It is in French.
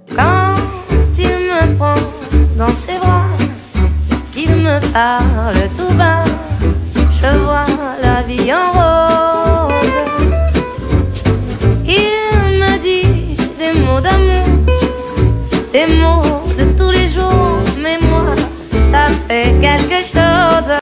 Quand il me prend dans ses bras, qu'il me parle tout bas, je vois la vie en rose. Il me dit des mots d'amour, des mots de tous les jours, mais moi, ça me fait quelque chose.